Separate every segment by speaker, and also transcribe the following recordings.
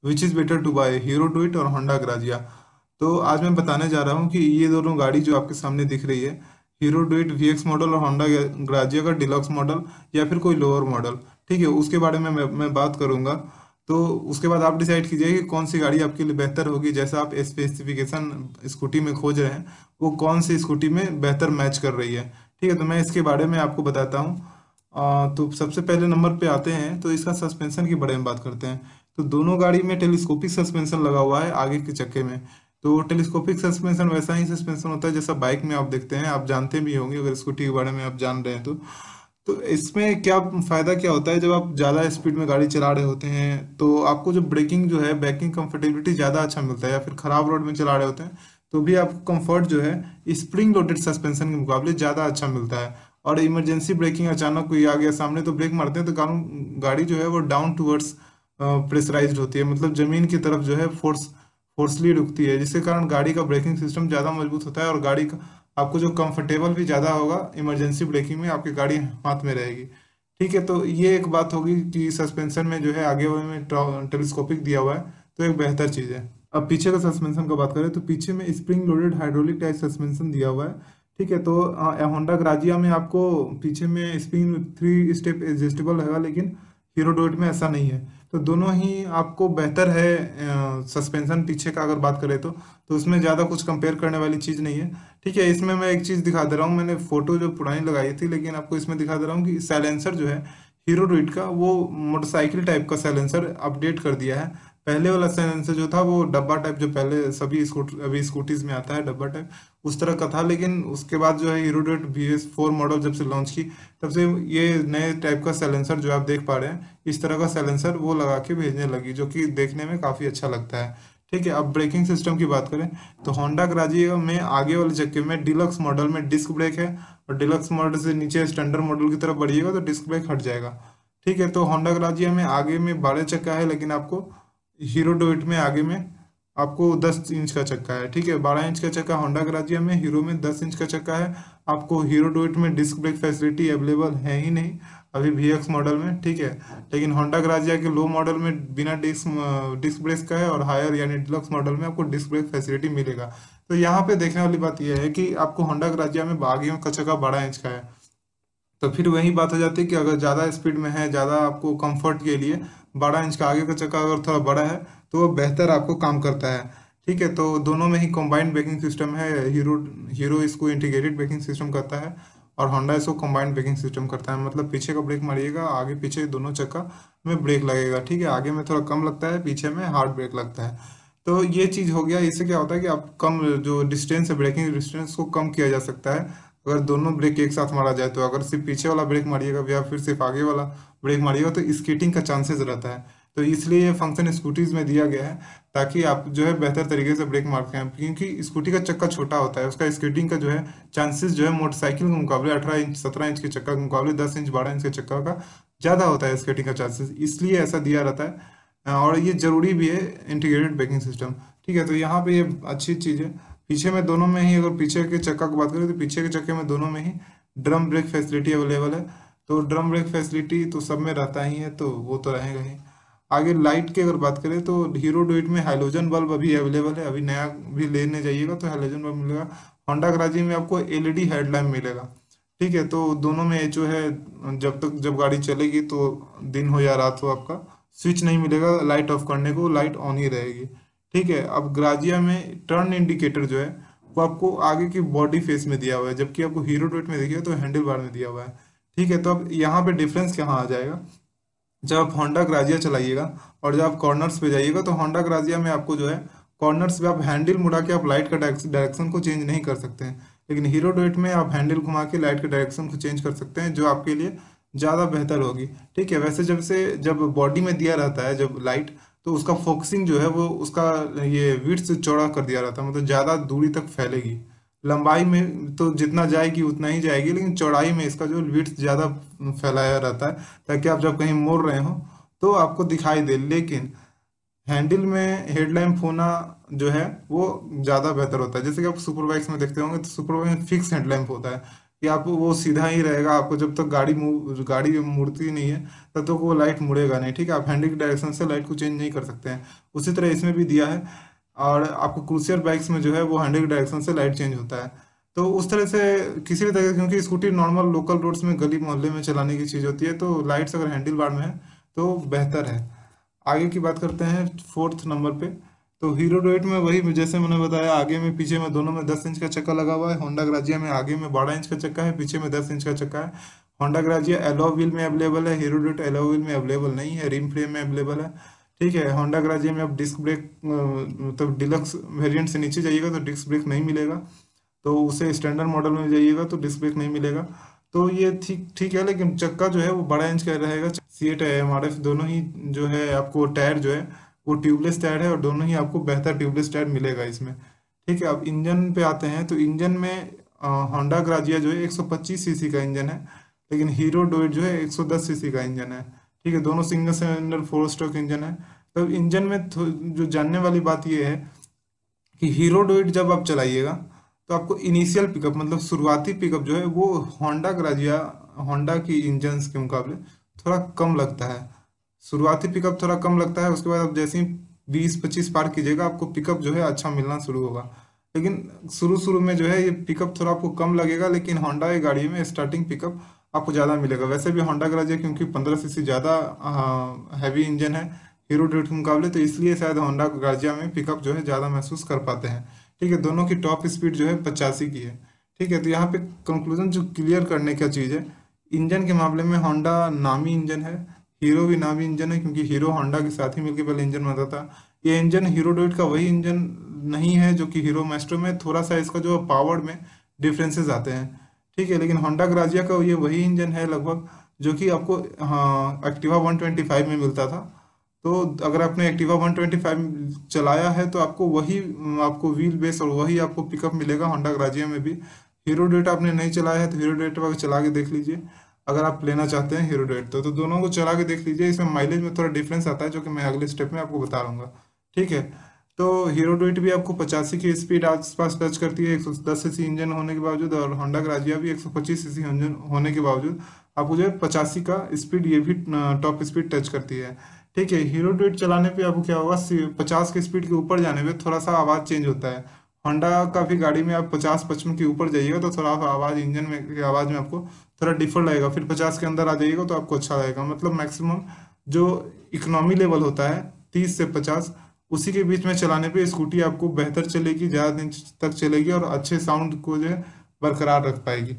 Speaker 1: Which is better to buy, Hero Duet और Honda Grazia. तो आज मैं बताने जा रहा हूँ कि ये दोनों गाड़ी जो आपके सामने दिख रही है, हीरो डुइट वीएक्स मॉडल और होंडा ग्राजिया का डिलक्स मॉडल या फिर कोई लोअर मॉडल, ठीक है, उसके बारे में मैं बात करूंगा। तो उसके बाद आप डिसाइड कीजिए कि कौन सी गाड़ी आपके लिए बेहतर होगी। जैसा आप स्पेसिफिकेशन स्कूटी में खोज रहे हैं, वो कौन सी स्कूटी में बेहतर मैच कर रही है, ठीक है। तो मैं इसके बारे में आपको बताता हूँ। तो सबसे पहले नंबर पे आते हैं तो इसका सस्पेंशन के बारे में बात करते हैं। तो दोनों गाड़ी में टेलीस्कोपिक सस्पेंशन लगा हुआ है आगे के चक्के में। तो टेलीस्कोपिक सस्पेंशन वैसा ही सस्पेंशन होता है जैसा बाइक में आप देखते हैं, आप जानते भी होंगे अगर स्कूटी के बारे में आप जान रहे हैं तो इसमें क्या फायदा क्या होता है, जब आप ज़्यादा स्पीड में गाड़ी चला रहे होते हैं तो आपको जो ब्रेकिंग जो है, ब्रेकिंग कंफर्टेबिलिटी ज़्यादा अच्छा मिलता है, या फिर खराब रोड में चला रहे होते हैं तो भी आपको कंफर्ट जो है स्प्रिंग लोडेड सस्पेंशन के मुकाबले ज़्यादा अच्छा मिलता है। और इमरजेंसी ब्रेकिंग, अचानक कोई आ गया सामने तो ब्रेक मारते हैं तो गाड़ी जो है वो डाउन टूवर्ड्स प्रेशराइज्ड होती है, मतलब जमीन की तरफ जो है फोर्सली रुकती है, जिसके कारण गाड़ी का ब्रेकिंग सिस्टम ज़्यादा मजबूत होता है और गाड़ी का आपको जो कंफर्टेबल भी ज़्यादा होगा, इमरजेंसी ब्रेकिंग में आपकी गाड़ी हाथ में रहेगी, ठीक है। तो ये एक बात होगी कि सस्पेंशन में जो है आगे वाले में टेलीस्कोपिक दिया हुआ है, तो एक बेहतर चीज़ है। अब पीछे का सस्पेंशन का बात करें तो पीछे में spring loaded hydraulic type suspension दिया हुआ है, ठीक है। तो होंडा ग्राजिया में आपको पीछे में स्प्रिंग 3 स्टेप एडजस्टेबल है, लेकिन हीरो डोट में ऐसा नहीं है। तो दोनों ही आपको बेहतर है सस्पेंशन पीछे का अगर बात करें तो उसमें ज़्यादा कुछ कंपेयर करने वाली चीज़ नहीं है, ठीक है। इसमें मैं एक चीज़ दिखा दे रहा हूँ, मैंने फोटो जो पुरानी लगाई थी लेकिन आपको इसमें दिखा दे रहा हूँ कि साइलेंसर जो है हीरो डुइट का, वो मोटरसाइकिल टाइप का साइलेंसर अपडेट कर दिया है। पहले वाला साइलेंसर जो था वो डब्बा टाइप, जो पहले सभी अभी स्कूटीज में आता है डब्बा टाइप, उस तरह का था। लेकिन उसके बाद जो है हीरो डुइट VS4 मॉडल जब से लॉन्च की, तब से ये नए टाइप का साइलेंसर जो आप देख पा रहे हैं, इस तरह का साइलेंसर वो लगा के भेजने लगी, जो कि देखने में काफ़ी अच्छा लगता है, ठीक है। अब ब्रेकिंग सिस्टम की बात करें तो होंडा ग्राजिया में आगे वाले चक्के में डिलक्स मॉडल में डिस्क ब्रेक है, और डिलक्स मॉडल से नीचे स्टैंडर्ड मॉडल की तरफ बढ़िएगा तो डिस्क ब्रेक हट जाएगा, ठीक है। तो होंडा ग्राजिया में आगे में 12 चक्का है, लेकिन आपको हीरो डोइट में आगे में आपको 10 इंच का चक्का है, ठीक है। 12 इंच का चक्का होंडा ग्राजिया में, हीरो में 10 इंच का चक्का है। आपको हीरो डोइट में डिस्क ब्रेक फैसिलिटी अवेलेबल है ही नहीं अभी VX मॉडल में, ठीक है। लेकिन होंडा ग्राजिया के लो मॉडल में बिना डिस्क ब्रेक का है, और हायर यानी डिलक्स मॉडल में आपको डिस्क ब्रेक फैसिलिटी मिलेगा। तो यहाँ पे देखने वाली बात यह है कि आपको होंडा ग्राजिया में आगे का चक्का 12 इंच का है, तो फिर वही बात हो जाती है कि अगर ज़्यादा स्पीड में है, ज़्यादा आपको कंफर्ट के लिए 12 इंच का आगे का चक्का अगर थोड़ा बड़ा है तो वो बेहतर आपको काम करता है, ठीक है। तो दोनों में ही कंबाइंड ब्रेकिंग सिस्टम है। हीरो हीरो इसको इंटीग्रेटेड ब्रेकिंग सिस्टम करता है, और होंडा इसको कंबाइंड ब्रेकिंग सिस्टम करता है, मतलब पीछे का ब्रेक मारिएगा आगे पीछे दोनों चक्का में ब्रेक लगेगा, ठीक है। आगे में थोड़ा कम लगता है, पीछे में हार्ड ब्रेक लगता है। तो ये चीज़ हो गया। इससे क्या होता है कि आप कम जो डिस्टेंस है, ब्रेकिंग डिस्टेंस को कम किया जा सकता है अगर दोनों ब्रेक एक साथ मारा जाए। तो अगर सिर्फ पीछे वाला ब्रेक मारिएगा या फिर सिर्फ आगे वाला ब्रेक मारिएगा तो स्कीटिंग का चांसेस रहता है। तो इसलिए ये फंक्शन स्कूटीज में दिया गया है, ताकि आप जो है बेहतर तरीके से ब्रेक मार सकें, क्योंकि स्कूटी का चक्का छोटा होता है, उसका स्कीटिंग का जो है चांसेस जो है मोटरसाइकिल के मुकाबले 18 इंच 17 इंच के चक्का के मुकाबले 10 इंच 12 इंच के चक्का का ज़्यादा होता है स्केटिंग का चांसेस, इसलिए ऐसा दिया रहता है। और ये जरूरी भी है इंटीग्रेटेड ब्रेकिंग सिस्टम, ठीक है। तो यहाँ पे ये अच्छी चीज़ है। पीछे में दोनों में ही, अगर पीछे के चक्का की बात करें तो पीछे के चक्के में दोनों में ही ड्रम ब्रेक फैसिलिटी अवेलेबल है। तो ड्रम ब्रेक फैसिलिटी तो सब में रहता ही है, तो वो तो रहेगा ही। आगे लाइट की अगर बात करें तो हीरो डुइट में हाइलोजन बल्ब अभी अवेलेबल है, अभी नया भी लेने जाइएगा तो हाइलोजन बल्ब मिलेगा। होंडा ग्राजी में आपको LED हेडलैम्प मिलेगा, ठीक है। तो दोनों में जो है जब गाड़ी चलेगी तो दिन हो या रात हो, आपका स्विच नहीं मिलेगा लाइट ऑफ करने को, लाइट ऑन ही रहेगी, ठीक है। अब ग्राजिया में टर्न इंडिकेटर जो है वो आपको आगे की बॉडी फेस में दिया हुआ है, जबकि आपको हीरो डॉट में देखिए तो हैंडल बार में दिया हुआ है, ठीक है। तो अब यहाँ पे डिफरेंस कहाँ आ जाएगा, जब आप होंडा ग्राजिया चलाइएगा और जब आप कॉर्नर्स पे जाइएगा तो होंडा ग्राजिया में आपको जो है कॉर्नर्स पे आप हैंडल मुड़ा के आप लाइट का डायरेक्शन को चेंज नहीं कर सकते हैं, लेकिन हीरो डोइट में आप हैंडल घुमा के लाइट के डायरेक्शन को चेंज कर सकते हैं, जो आपके लिए ज़्यादा बेहतर होगी, ठीक है। वैसे जब बॉडी में दिया रहता है जब लाइट, तो उसका फोकसिंग जो है वो उसका ये विड्थ से चौड़ा कर दिया रहता है, मतलब ज़्यादा दूरी तक फैलेगी। लंबाई में तो जितना जाएगी उतना ही जाएगी, लेकिन चौड़ाई में इसका जो विड्थ ज़्यादा फैलाया रहता है, ताकि आप जब कहीं मोड़ रहे हो तो आपको दिखाई दे। लेकिन हैंडल में हेडलैम्प होना जो है वो ज़्यादा बेहतर होता है, जैसे कि आप सुपर बाइक्स में देखते होंगे तो सुपर बाइक में फिक्स हेडलैम्प होता है, कि आप वो सीधा ही रहेगा, आपको जब तक गाड़ी मुड़ती नहीं है तब तक वो लाइट मुड़ेगा नहीं, ठीक है। आप हैंडल की डायरेक्शन से लाइट को चेंज नहीं कर सकते हैं। उसी तरह इसमें भी दिया है। और आपको क्रूसियर बाइक्स में जो है वो हैंडल की डायरेक्शन से लाइट चेंज होता है। तो उस तरह से किसी भी तरह, क्योंकि स्कूटी नॉर्मल लोकल रोड्स में गली मोहल्ले में चलाने की चीज़ होती है, तो लाइट्स अगर हैंडल बार में है तो बेहतर है। आगे की बात करते हैं फोर्थ नंबर पे। तो हीरो डुएट में वही जैसे मैंने बताया, आगे में पीछे में दोनों में 10 इंच का चक्का लगा हुआ है। होंडा ग्राजिया में आगे में 12 इंच का चक्का है, पीछे में 10 इंच का चक्का है। होंडा ग्राजिया एलॉय व्हील में अवेलेबल है, हीरो डुएट एलॉय व्हील में अवेलेबल नहीं है, रिम फ्रेम में अवेलेबल है, ठीक है। होंडा ग्राजिया में आप डिस्क ब्रेक मतलब डिलक्स वेरिएंट से नीचे जाइएगा तो डिस्क ब्रेक नहीं मिलेगा, तो उसे स्टैंडर्ड मॉडल में जाइएगा तो डिस्क ब्रेक नहीं मिलेगा। तो ये ठीक ठीक है, लेकिन चक्का जो है वो 12 इंच का रहेगा। सीएट एमआरएफ दोनों ही जो है, आपको टायर जो है वो ट्यूबलेस टायर है, और दोनों ही आपको बेहतर ट्यूबलेस टायर मिलेगा इसमें, ठीक है। अब इंजन पे आते हैं। तो इंजन में होंडा ग्राजिया जो है 125 सीसी का इंजन है, लेकिन हीरो डोइट जो है 110 सीसी का इंजन है, ठीक है। दोनों सिंगल सिलेंडर 4 स्ट्रोक इंजन है। तो इंजन में जो जानने वाली बात ये है कि हीरो डुइट जब आप चलाइएगा तो आपको इनिशियल पिकअप मतलब शुरुआती पिकअप जो है वो होंडा ग्राजिया, होंडा की इंजन्स के मुकाबले थोड़ा कम लगता है। शुरुआती पिकअप थोड़ा कम लगता है, उसके बाद आप जैसे ही 20-25 पार कीजिएगा आपको पिकअप जो है अच्छा मिलना शुरू होगा। लेकिन शुरू शुरू में जो है ये पिकअप थोड़ा आपको कम लगेगा, लेकिन होंडा की गाड़ी में स्टार्टिंग पिकअप आपको ज़्यादा मिलेगा। वैसे भी होंडा ग्राजिया क्योंकि 15 सीसी ज़्यादा हैवी इंजन है हीरो डुएट के मुकाबले, तो इसलिए शायद होंडा ग्राजिया में पिकअप जो है ज़्यादा महसूस कर पाते हैं, ठीक है। दोनों की टॉप स्पीड जो है 85 की है, ठीक है। तो यहाँ पे कंक्लूजन जो क्लियर करने का चीज़ है, इंजन के मामले में होंडा नामी इंजन है, हीरो भी नामी इंजन है, क्योंकि हीरो होंडा के साथ ही मिलकर पहले इंजन बनता था। ये इंजन हीरो डुएट का वही इंजन नहीं है जो कि हीरो मैस्ट्रो में, थोड़ा सा इसका जो पावर में डिफरेंसेस आते हैं, ठीक है। लेकिन होंडा ग्राजिया का ये वही इंजन है लगभग जो कि आपको हाँ एक्टिवा 125 में मिलता था। तो अगर आपने एक्टिवा 125 चलाया है तो आपको वही आपको व्हील बेस और वही आपको पिकअप मिलेगा होंडा ग्राजिया में भी। हीरो डेट आपने नहीं चलाया है तो हीरो डेट पर चला के देख लीजिए, अगर आप लेना चाहते हैं हीरो डेट तो दोनों को चला के देख लीजिए। इसमें माइलेज में थोड़ा डिफरेंस आता है जो कि मैं अगले स्टेप में आपको बता दूंगा, ठीक है। तो हीरो डुइट भी आपको 85 की स्पीड आसपास टच करती है 110 सीसी इंजन होने के बावजूद, और होंडा ग्राजिया भी 125 सीसी इंजन होने के बावजूद आपको जो है 85 का स्पीड ये भी टॉप स्पीड टच करती है, ठीक है। हीरो डुइट चलाने पे आपको क्या होगा, 50 के स्पीड के ऊपर जाने पे थोड़ा सा आवाज़ चेंज होता है। होंडा का भी गाड़ी में आप 50-55 के ऊपर जाइएगा तो थोड़ा सा आवाज़ इंजन में की आवाज़ में आपको थोड़ा डिफर लगेगा। फिर 50 के अंदर आ जाइएगा तो आपको अच्छा लगेगा। मतलब मैक्सिमम जो इकोनॉमी लेवल होता है 30 से 50, उसी के बीच में चलाने पे स्कूटी आपको बेहतर चलेगी, ज़्यादा दिन तक चलेगी और अच्छे साउंड को जो है बरकरार रख पाएगी।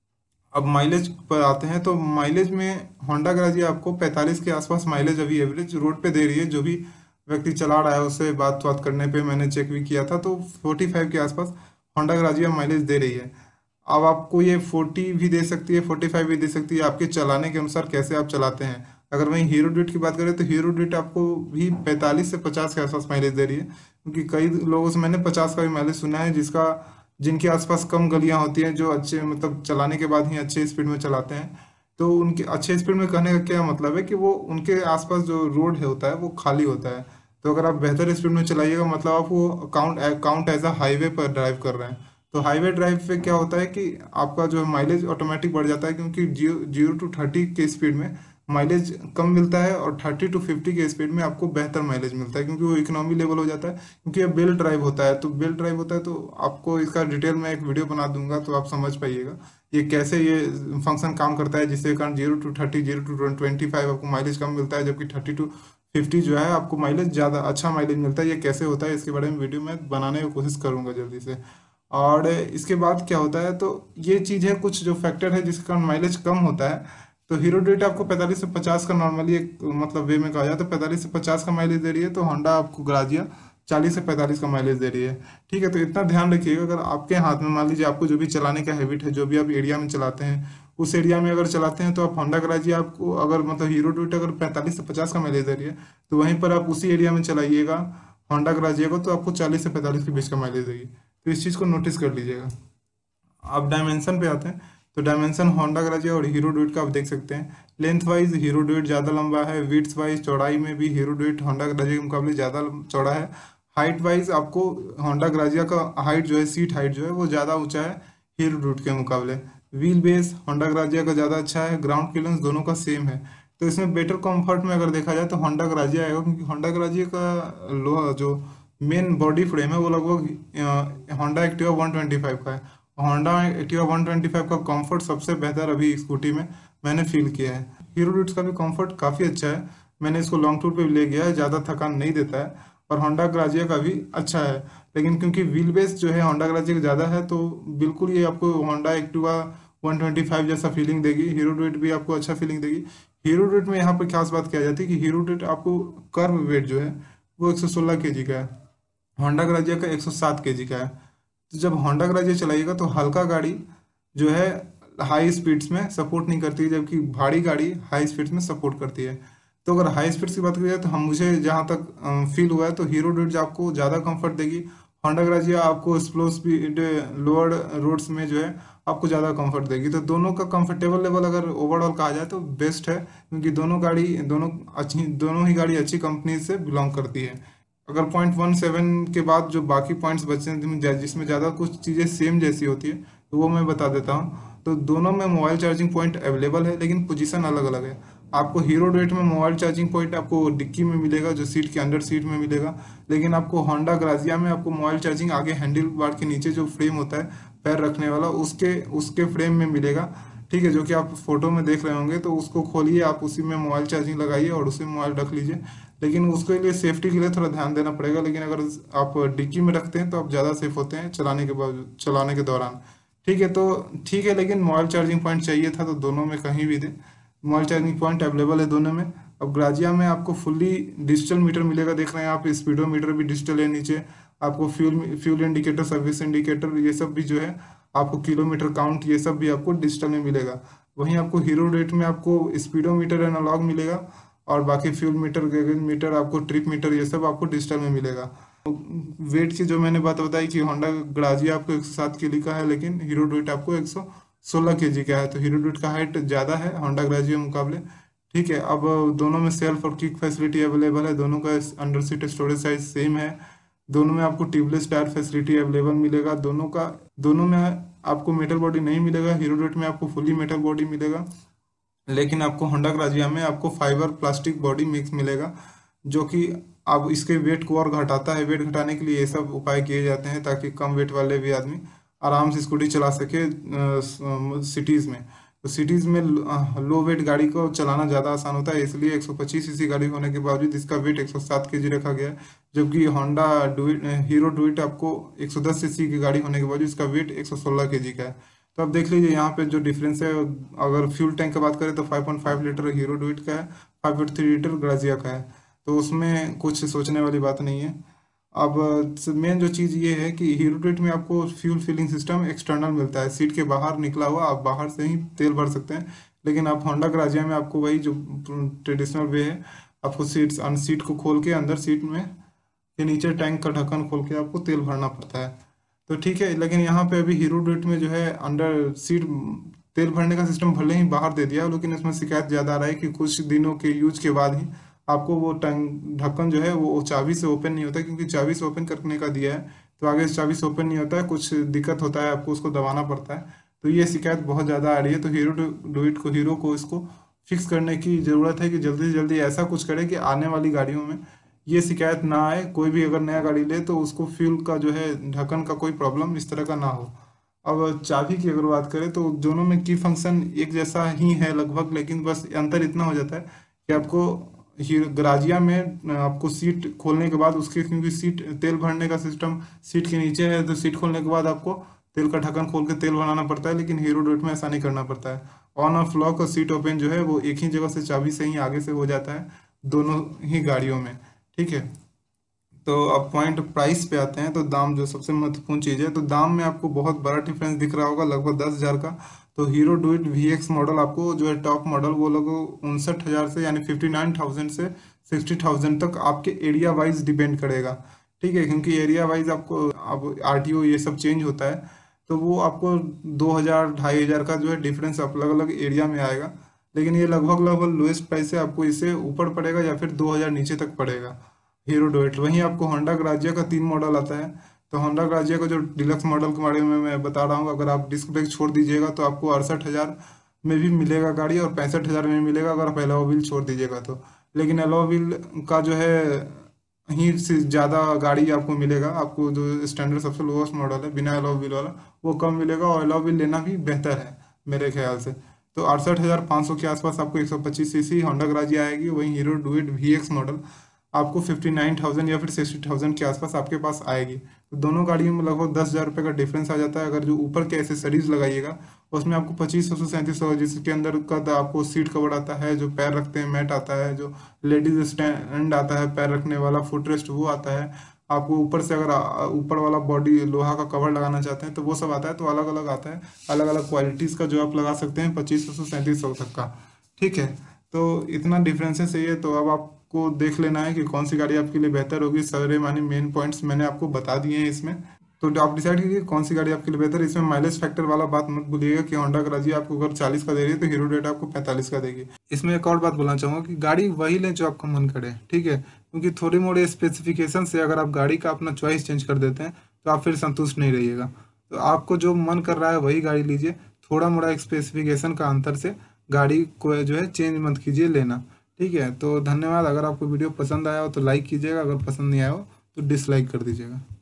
Speaker 1: अब माइलेज पर आते हैं। तो माइलेज में होंडा ग्राजिया आपको 45 के आसपास माइलेज अभी एवरेज रोड पे दे रही है। जो भी व्यक्ति चला रहा है उससे बात करने पे मैंने चेक भी किया था, तो 45 के आसपास होंडा ग्राजिया माइलेज दे रही है। अब आपको ये 40 भी दे सकती है, 45 भी दे सकती है, आपके चलाने के अनुसार कैसे आप चलाते हैं। अगर वहीं हीरो डुइट की बात करें तो हीरो डुइट आपको भी 45 से 50 के आसपास माइलेज दे रही है, क्योंकि कई लोगों से मैंने 50 का भी माइलेज सुना है जिसका जिनके आसपास कम गलियां होती हैं, जो अच्छे मतलब चलाने के बाद ही अच्छे स्पीड में चलाते हैं। तो उनके अच्छे स्पीड में कहने का क्या मतलब है कि वो उनके आसपास जो रोड है होता है वो खाली होता है। तो अगर आप बेहतर स्पीड में चलाइएगा मतलब आप वो काउंट एज अ हाईवे पर ड्राइव कर रहे हैं। तो हाईवे ड्राइव पे क्या होता है कि आपका जो है माइलेज ऑटोमेटिक बढ़ जाता है, क्योंकि 0 to 30 के स्पीड में माइलेज कम मिलता है और 30 to 50 के स्पीड में आपको बेहतर माइलेज मिलता है, क्योंकि वो इकोनॉमी लेवल हो जाता है। क्योंकि ये बेल्ट ड्राइव होता है, तो बेल्ट ड्राइव होता है तो आपको इसका डिटेल में एक वीडियो बना दूंगा तो आप समझ पाइएगा ये कैसे ये फंक्शन काम करता है, जिसके कारण 0 to 30 0 to 25 आपको माइलेज कम मिलता है, जबकि 30 to 50 जो है आपको माइलेज ज़्यादा अच्छा माइलेज मिलता है। ये कैसे होता है इसके बारे में वीडियो में बनाने की कोशिश करूंगा जल्दी से। और इसके बाद क्या होता है, तो ये चीज़ है कुछ जो फैक्टर है जिसके कारण माइलेज कम होता है। तो हीरो डेट आपको 45 से 50 का नॉर्मली एक मतलब वे में कहा जाए तो 45 से 50 का माइलेज दे रही है, तो होंडा आपको ग्राजिया 40 से 45 का माइलेज दे रही है, ठीक है। तो इतना ध्यान रखिएगा, अगर आपके हाथ में मान लीजिए आपको जो भी चलाने का हैबिट है, जो भी आप एरिया में चलाते हैं उस एरिया में अगर चलाते हैं तो आप होंडा ग्राजिया आपको अगर मतलब हीरो डेट अगर 45 से 50 का माइलेज दे रही है तो वहीं पर आप उसी एरिया में चलाइएगा होंडा ग्राजिया को, तो आपको 40 से 45 के बीच का माइलेज देगी। तो इस चीज़ को नोटिस कर लीजिएगा। अब डायमेंशन पे आते हैं। तो डायमेंशन होंडा ग्राजिया और हीरो डुइट का आप देख सकते हैं। लेंथ वाइज हीरो डुइट ज़्यादा लंबा है, विड्थ वाइज चौड़ाई में भी हीरो डुइट होंडा ग्राजिया के मुकाबले ज़्यादा चौड़ा है। हाइट वाइज आपको होंडा ग्राजिया का हाइट जो है सीट हाइट जो है वो ज़्यादा ऊंचा है हीरो डुइट के मुकाबले। व्हील बेस होंडा ग्राजिया का ज़्यादा अच्छा है, ग्राउंड क्लियरेंस दोनों का सेम है। तो इसमें बेटर कंफर्ट में अगर देखा जाए तो होंडा ग्राजिया आएगा, क्योंकि होंडा ग्राजिया का लो जो मेन बॉडी फ्रेम है वो लगभग होंडा एक्टिवा 125 का है। होंडा एक्टिवा 125 का कंफर्ट सबसे बेहतर अभी स्कूटी में मैंने फील किया है। हीरो डूट्स का भी कंफर्ट काफ़ी अच्छा है, मैंने इसको लॉन्ग टूर पे भी ले गया है, ज़्यादा थकान नहीं देता है। और होंडा ग्राजिया का भी अच्छा है, लेकिन क्योंकि व्हील बेस जो है होंडा ग्राजिया का ज़्यादा है, तो बिल्कुल ये आपको होंडा एक्टिवा 125 जैसा फीलिंग देगी। हीरो डुएट भी आपको अच्छा फीलिंग देगी। हीरो डुएट में यहाँ पर खास बात क्या जाती है कि हीरो डुएट आपको कर्व वेट जो है वो 116 केजी का है, होंडा ग्राजिया का 107 केजी का है। तो जब होंडा ग्राजिया चलाइएगा तो हल्का गाड़ी जो है हाई स्पीड्स में सपोर्ट नहीं करती है, जबकि भारी गाड़ी हाई स्पीड्स में सपोर्ट करती है। तो अगर हाई स्पीड्स की बात करी जाए तो हम मुझे जहाँ तक फील हुआ है तो हीरो डुएट आपको ज़्यादा कंफर्ट देगी, होंडा ग्राजिया आपको स्लो स्पीड लोअर रोड्स में जो है आपको ज़्यादा कंफर्ट देगी। तो दोनों का कंफर्टेबल लेवल अगर ओवरऑल कहा जाए तो बेस्ट है, क्योंकि दोनों ही गाड़ी अच्छी कंपनी से बिलोंग करती है। अगर 0.17 के बाद जो बाकी पॉइंट्स बचे हैं जिसमें ज़्यादा कुछ चीज़ें सेम जैसी होती है तो वो मैं बता देता हूँ। तो दोनों में मोबाइल चार्जिंग पॉइंट अवेलेबल है, लेकिन पोजीशन अलग अलग है। आपको हीरो डुएट में मोबाइल चार्जिंग पॉइंट आपको डिक्की में मिलेगा, जो सीट के अंदर सीट में मिलेगा, लेकिन आपको होंडा ग्राजिया में आपको मोबाइल चार्जिंग आगे हैंडल बार के नीचे जो फ्रेम होता है पैर रखने वाला, उसके उसके फ्रेम में मिलेगा। ठीक है, जो कि आप फोटो में देख रहे होंगे। तो उसको खोलिए, आप उसी में मोबाइल चार्जिंग लगाइए और उसी में मोबाइल रख लीजिए, लेकिन उसके लिए सेफ्टी के लिए थोड़ा ध्यान देना पड़ेगा। लेकिन अगर आप डिक्की में रखते हैं तो आप ज़्यादा सेफ होते हैं चलाने के दौरान। ठीक है, तो ठीक है, लेकिन मोबाइल चार्जिंग पॉइंट चाहिए था तो दोनों में कहीं भी दे, मोबाइल चार्जिंग पॉइंट अवेलेबल है दोनों में। अब ग्राजिया में आपको फुल्ली डिजिटल मीटर मिलेगा, देख रहे हैं आप, स्पीडोमीटर भी डिजिटल है नीचे, आपको फ्यूल इंडिकेटर, सर्विस इंडिकेटर, ये सब भी जो है आपको किलोमीटर काउंट, ये सब भी आपको डिजिटल में मिलेगा। वहीं आपको हीरो रेट में आपको स्पीडोमीटर एनालॉग मिलेगा, और बाकी फ्यूल मीटर, गैगन मीटर, आपको ट्रिप मीटर, ये सब आपको डिजिटल में मिलेगा। वेट की जो मैंने बात बताई कि होंडा ग्राजिया आपको 107 केजी का है, लेकिन हीरो डुएट आपको 116 केजी का है। तो हीरो डुएट का हाइट ज़्यादा है होंडा ग्राजिया मुकाबले। ठीक है, अब दोनों में सेल्फ और किक फैसिलिटी अवेलेबल है, दोनों का under seat storage size same है, दोनों में आपको ट्यूबलेस टायर फैसिलिटी अवेलेबल मिलेगा। दोनों में आपको मेटल बॉडी नहीं मिलेगा, हीरो डुएट में आपको फुली मेटल बॉडी मिलेगा, लेकिन आपको होंडा ग्राजिया में आपको फाइबर प्लास्टिक बॉडी मिक्स मिलेगा, जो कि अब इसके वेट को और घटाता है। वेट घटाने के लिए ये सब उपाय किए जाते हैं ताकि कम वेट वाले भी आदमी आराम से स्कूटी चला सके सिटीज़ में। तो सिटीज़ में लो वेट गाड़ी को चलाना ज़्यादा आसान होता है, इसलिए 125 सीसी गाड़ी होने के बावजूद इसका वेट 107 केजी रखा गया है। जबकि होंडा डुइट हीरो डुइट आपको 110 सीसी की गाड़ी होने के बावजूद इसका वेट 116 केजी का है। तो अब देख लीजिए यहाँ पे जो डिफरेंस है। अगर फ्यूल टैंक की बात करें तो 5.5 लीटर हीरो डुइट का है, 5.3 लीटर ग्राजिया का है, तो उसमें कुछ सोचने वाली बात नहीं है। अब मेन जो चीज़ ये है कि हीरो डुइट में आपको फ्यूल फिलिंग सिस्टम एक्सटर्नल मिलता है, सीट के बाहर निकला हुआ, आप बाहर से ही तेल भर सकते हैं। लेकिन आप होंडा ग्राजिया में आपको वही जो ट्रेडिशनल वे है, आपको सीट को खोल के अंदर सीट में के नीचे टैंक का ढक्कन खोल के आपको तेल भरना पड़ता है। तो ठीक है, लेकिन यहाँ पे अभी हीरो डुइट में जो है अंडर सीट तेल भरने का सिस्टम भले ही बाहर दे दिया, लेकिन इसमें शिकायत ज़्यादा आ रहा है कि कुछ दिनों के यूज के बाद ही आपको वो टैंक ढक्कन जो है वो चाबी से ओपन नहीं होता, क्योंकि चाबी से ओपन करने का दिया है तो आगे से चाबी से ओपन नहीं होता है, कुछ दिक्कत होता है, आपको उसको दबाना पड़ता है। तो ये शिकायत बहुत ज़्यादा आ रही है। तो हीरो को इसको फिक्स करने की ज़रूरत है कि जल्दी से जल्दी ऐसा कुछ करे कि आने वाली गाड़ियों में ये शिकायत ना आए। कोई भी अगर नया गाड़ी ले तो उसको फ्यूल का जो है ढक्कन का कोई प्रॉब्लम इस तरह का ना हो। अब चाबी की अगर बात करें तो दोनों में की फंक्शन एक जैसा ही है लगभग, लेकिन बस अंतर इतना हो जाता है कि आपको ग्राजिया में आपको सीट खोलने के बाद उसके, क्योंकि सीट तेल भरने का सिस्टम सीट के नीचे है, तो सीट खोलने के बाद आपको तेल का ढक्कन खोल के तेल भराना पड़ता है, लेकिन हीरो डुएट में ऐसा नहीं करना पड़ता है। ऑन ऑफ लॉक और सीट ओपन जो है वो एक ही जगह से चाबी से ही आगे से हो जाता है दोनों ही गाड़ियों में। ठीक है, तो अब पॉइंट प्राइस पे आते हैं। तो दाम जो सबसे महत्वपूर्ण चीज़ है, तो दाम में आपको बहुत बड़ा डिफरेंस दिख रहा होगा, लगभग 10,000 का। तो हीरो डुइट VX मॉडल आपको जो है टॉप मॉडल वो लोग 59,000 से, यानी 59,000 से 60,000 तक आपके एरिया वाइज डिपेंड करेगा। ठीक है, क्योंकि एरिया वाइज आपको अब RTO ये सब चेंज होता है, तो वो आपको 2,000 2,500 का जो है डिफरेंस अलग अलग एरिया में आएगा। लेकिन ये लगभग लगभग लोएस्ट प्राइस से आपको इससे ऊपर पड़ेगा या फिर 2,000 नीचे तक पड़ेगा हीरो डुएट। वहीं आपको होंडा ग्राजिया का 3 मॉडल आता है। तो होंडा ग्राजिया का जो डिलक्स मॉडल के बारे में मैं बता रहा हूँ, अगर आप डिस्क ब्रेक छोड़ दीजिएगा तो आपको 68,000 में भी मिलेगा गाड़ी, और 65,000 में मिलेगा अगर आप एलॉय व्हील छोड़ दीजिएगा तो। लेकिन एलॉय व्हील का जो है ही से ज़्यादा गाड़ी आपको मिलेगा, आपको जो स्टैंडर्ड सबसे लोएस्ट मॉडल है बिना एलॉय व्हील वाला वो कम मिलेगा, और एलॉय व्हील लेना भी बेहतर है मेरे ख्याल से। तो 68,500 के आसपास आपको 125 सीसी होंडा ग्राजिया आएगी। वहीं हीरो डुइट VX मॉडल आपको 59,000 या फिर 60,000 के आसपास आपके पास आएगी। तो दोनों गाड़ियों में लगभग 10,000 रुपये का डिफरेंस आ जाता है। अगर जो ऊपर के एसेसरीज लगाइएगा उसमें आपको 2500 से 3700, जिसके अंदर का आपको सीट कवर आता है, जो पैर रखते हैं मैट आता है, जो लेडीज स्टैंड आता है पैर रखने वाला फुट रेस्ट वो आता है, आपको ऊपर से अगर ऊपर वाला बॉडी लोहा का कवर लगाना चाहते हैं तो वो सब आता है। तो अलग अलग आता है, अलग अलग क्वालिटीज़ का जो आप लगा सकते हैं 2500 से 3700 तक का। ठीक है, तो इतना डिफरेंसेस है ये। तो अब आपको देख लेना है कि कौन सी गाड़ी आपके लिए बेहतर होगी। सारे माने मेन पॉइंट्स मैंने आपको बता दिए हैं इसमें, तो आप डिसाइड कीजिए कौन सी गाड़ी आपके लिए बेहतर है। इसमें माइलेज फैक्टर वाला बात मत भूलिएगा कि होंडा ग्राजिया आपको अगर 40 का दे रही है तो हीरो डेट आपको 45 का देगी। इसमें एक और बात बोलना चाहूँगा कि गाड़ी वही लें जो आपका मन करे, ठीक है, क्योंकि थोड़ी मोड़ी स्पेसिफिकेशन से अगर आप गाड़ी का अपना चॉइस चेंज कर देते हैं तो आप फिर संतुष्ट नहीं रहिएगा। तो आपको जो मन कर रहा है वही गाड़ी लीजिए, थोड़ा मोड़ा स्पेसिफिकेशन का अंतर से गाड़ी को जो है चेंज मत कीजिए लेना। ठीक है, तो धन्यवाद। अगर आपको वीडियो पसंद आया हो तो लाइक कीजिएगा, अगर पसंद नहीं आया हो तो डिसलाइक कर दीजिएगा।